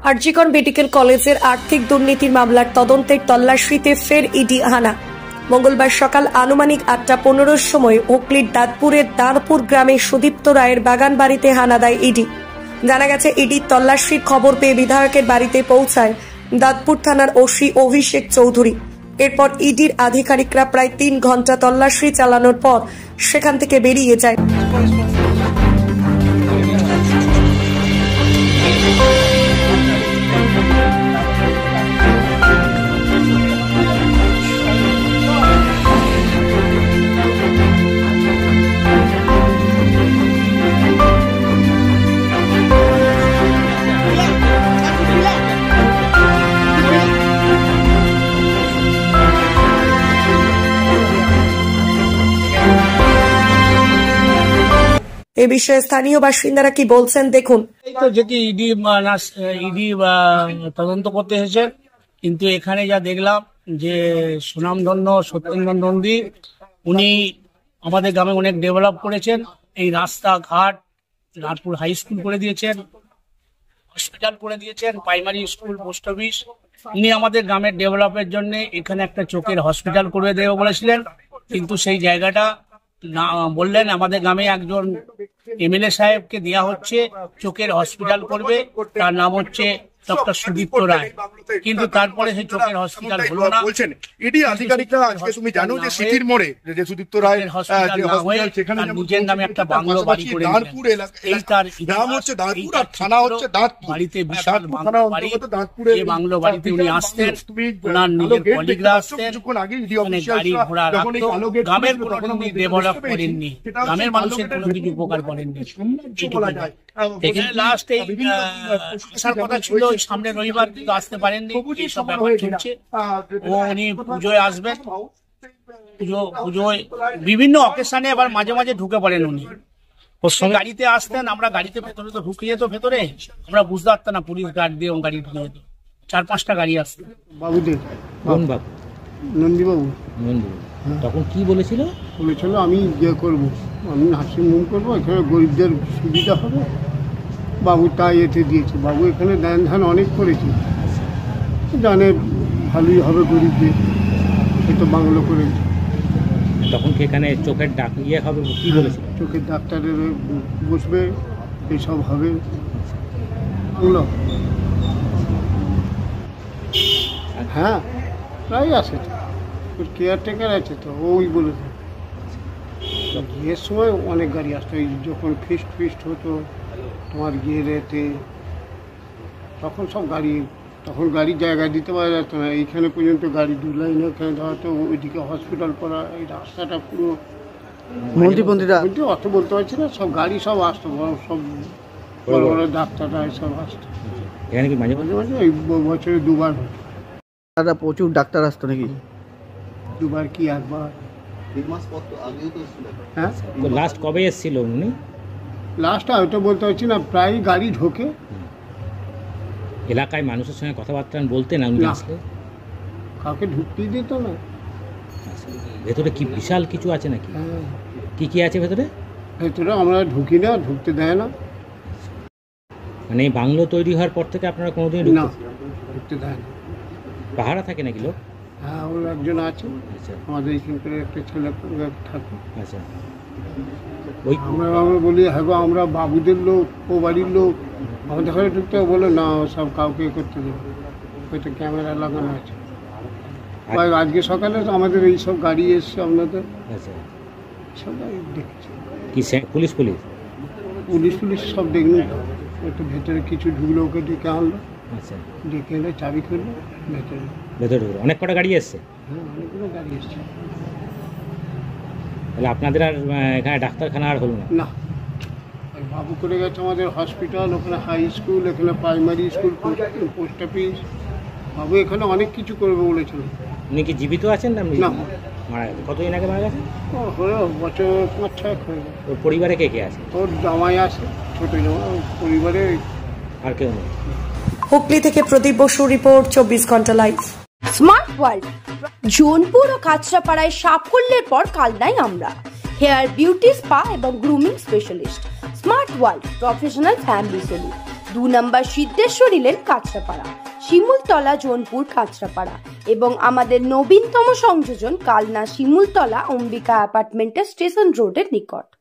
RG Kar medical কলেজের আর্থিক দুর্নীতির মামলার তদন্তের তল্লাশিতে ফের ইডি হানা। মঙ্গলবার সকাল আনুমানিক ৮টা ১৫ সময় হুগলির দাঁতপুরের দাঁড়পুর গ্রামে সুদীপ্ত রায়ের বাগান বাড়িতে হানা দেয় ইডি। জানা গেছে, ইডির তল্লাশির খবর পেয়ে বিধায়কের বাড়িতে পৌঁছায় দাঁতপুর থানার ওসি অভিষেক চৌধুরী। এরপর ইডির আধিকারিকরা প্রায় ৩ ঘন্টা তল্লাশি চালানোর পর সেখান থেকে বেরিয়ে যায়। এ বিষয়ে স্থানীয় বাসিন্দারা কি বলছেন দেখুন। যেটি ইডি তদন্ত করতে এসেছে, কিন্তু এখানে যা দেখলাম যে সুনামধন্য সত্যেন্দ্র নন্দী উনি আমাদের গ্রামে অনেক ডেভেলপ করেছেন। এই রাস্তাঘাট, লাটপুর হাই স্কুল করে দিয়েছেন, হসপিটাল করে দিয়েছেন, প্রাইমারি স্কুল, পোস্ট অফিস। উনি আমাদের গ্রামের ডেভেলপের জন্য এখানে একটা চোখের হসপিটাল করে দেবে বলেছিলেন, কিন্তু সেই জায়গাটা না বললেন আমাদের গ্রামে একজন এমএলএ সাহেবকে দেওয়া হচ্ছে, চোখের হসপিটাল করবে, তার নাম হচ্ছে ডক্টর সুদীপ্ত রায়, কিন্তু তারপরে সেই চোখের হসপিটাল হলো না। বলছেন ইডি আধিকারিকরা আজকে তুমি জানো যে সিটির মোড়ে যে সুদীপ্ত রায় হসপিটাল না হয়ে তার নিজের নামে একটা বাংলো বাড়ি করে দাঁতপুর এলাকায়, এই তার নাম হচ্ছে দাঁতপুর আর থানা হচ্ছে দাঁতপুর। বাড়িতে বিশাল বাংলো বাড়ি, এই বাংলো বাড়িতে উনি আসতেন, ওনার নিজের কলিগরা আসতেন, গাড়ি ঘোড়া রাখতো। গ্রামের কোনো ডেভেলপ করেননি, গ্রামের মানুষের কোনো কিছু উপকার করেননি। এখানে লাস্ট এই আসার কথা ছিল সামনে রবিবার, কিন্তু আসতে পারেননি, এইসব ব্যাপার চলছে। উনি পুজোয় আসবেন, পুজোয় বিভিন্ন অকেশনে আবার মাঝে মাঝে ঢুকে পড়েন। উনি গাড়িতে আসতেন, আমরা গাড়িতে ভেতরে তো ঢুকে যেত, ভেতরে আমরা বুঝতে পারতাম না, পুলিশ গার্ড দিয়ে গাড়ি ঢুকে যেত। ৪-৫টা গাড়ি আসতো। বাবুদের বাবু নন্দীবাবু তখন কি বলেছিল? আমি ইয়ে করবো, আমি নার্সিং হোম করবো, এখানে গরিবদের সুবিধা হবে। বাবু তাই এতে দিয়েছে। বাবু এখানে দান ধান অনেক করেছে, জানে ভালোই হবে গরিবদের, তো বাংলো করেছে। তখন এখানে চোখের হবে কি বলেছিল? চোখের ডাক্তারের বসবে, এইসব হবে বুঝলো। হ্যাঁ প্রায় আছে তো, কেয়ারটেকার আছে তো, ওই বলেছে। বিয়ের সময় অনেক গাড়ি আসতো, যখন ফিস্ট হতো তোমার গিয়েতে, তখন সব গাড়ি, তখন গাড়ির জায়গা দিতে পারা যেত না। এইখানে পর্যন্ত গাড়ি 2 লাইনে এখানে দেওয়া হতো, ওইদিকে হসপিটাল করা, এই রাস্তাটা পুরো মন্ত্রীপন্থীরা অত বলতে পারছি না, সব গাড়ি সব আসতো, সব বড় বড় ডাক্তাররা সব আসতো। এখানে কি মাঝে মাঝে এই বছরে 2 বার হতো। দাদা প্রচুর ডাক্তার আসতো নাকি? 2 বার কি 1 বার? হ্যাঁ, লাস্ট কবে এসেছিল উনি? লাস্টটা ওইটা বলতে পারছি না, প্রায় গাড়ি ঢোকে। এলাকায় মানুষের সঙ্গে কথাবার্তা বলতে না উনি আসলে? কাউকে ঢুকতেই দিত না। ভেতরে কি বিশাল কিছু আছে নাকি? হ্যাঁ। কি আছে ভেতরে? ভেতরে আমরা ঢুকি না, ঢুকতে দেয় না। মানে এই বাংলো তৈরি হওয়ার পর থেকে আপনারা কোনোদিন ঢুকতে দেয় না। পাহারা থাকে নাকি লোক? হ্যাঁ, ওর একজন আছে। আচ্ছা, আমাদের এখানকার একটা ছেলে থাকে। আচ্ছা, ওই আমরা বলি হ্যাঁ গো, আমরা বাবুদের লোক, ও বাড়ির লোক, আমাদের ঘরে ঢুকতে বলে না, সব কাউকে করতে দেবে, ওইটা ক্যামেরা লাগানো আছে। আজকে সকালে আমাদের এইসব গাড়ি এসছে আপনাদের। আচ্ছা, সব গাড়ি দেখছি। কি পুলিশ সব দেখলি, একটু ভেতরে কিছু ঢুকলো, ওকে ডেকে আনলো। আচ্ছা, ডেকে এলে চাবি খুললো, ভেতরে অনেক কটা গাড়ি এসছে। হ্যাঁ, অনেকগুলো গাড়ি এসছে। তাহলে আপনাদের আর এখানে ডাক্তারখানা আর হলো না? বাবু করে গেছে আমাদের হসপিটাল, ওখানে হাই স্কুল, এখানে প্রাইমারি স্কুল, পোস্ট অফিস। বাবু এখানে অনেক কিছু করবে বলেছিল। উনি কি জীবিত আছেন না মারা গেছে? কতদিন আগে মারা গেছে? বছর 5-6 হয়ে গেছে। ওর পরিবারে কে আছে? ওর জামাই আছে, ছোট জামাই, পরিবারে আর কেউ নেই। হুগলি থেকে প্রদীপ বসু রিপোর্ট, 24 ঘন্টা লাইভ। স্মার্ট ওয়ার্ল্ড, জোনপুর ও কাঁচরাপাড়ায় সাফল্যের পর কালনায় আমরা। হেয়ার বিউটি, স্পা এবং grooming specialist. Smart world, professional family solution. 2 number Siddheshwari lane Kanchrapara, Shimultala Jonpur Kanchrapara এবং আমাদের নবীনতম সংযোজন কালনা শিমুলতলা অম্বিকা অ্যাপার্টমেন্টের স্টেশন রোডের নিকট।